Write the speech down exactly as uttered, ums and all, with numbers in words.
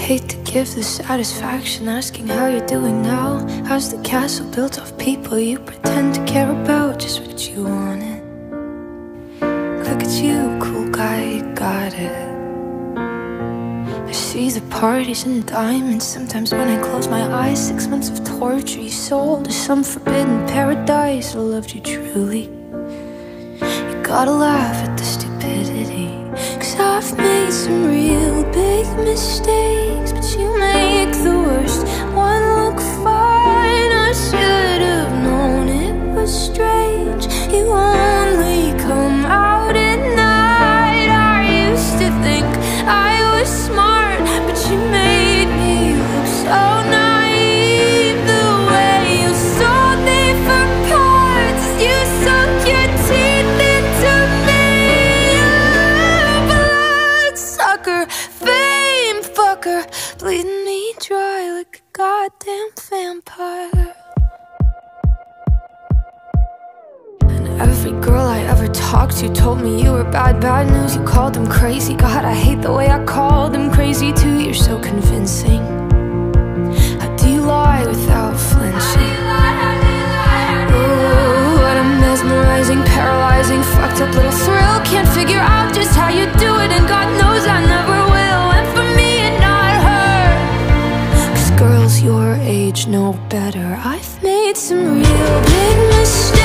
hate to give the satisfaction asking how you're doing now. How's the castle built of people you pretend to care about? Just what you wanted. Look at you, cool guy, you got it. I see the parties and diamonds sometimes when I close my eyes. Six months of torture you sold to some forbidden paradise. I loved you truly. You gotta laugh at the stupidity, 'cause I've made some real big mistakes, but you make the worst one look fine. I should have known it was strange. You only come out at night. I used to think I was smart, but you made me look so naive. The way you sold me for parts, you sunk your teeth into me. Bloodsucker, fame fucker, bleeding me dry like a goddamn vampire. And every girl I ever talked to told me you were bad, bad news. You called them crazy. God, I hate the way I called them crazy too. You're so convincing. How do you lie without flinching? Oh, what a mesmerizing, paralyzing, fucked up little thrill. Can't figure out just how you do it, and God knows I never will. And for me and not her, 'cause girls your age know better. I've made some real big mistakes.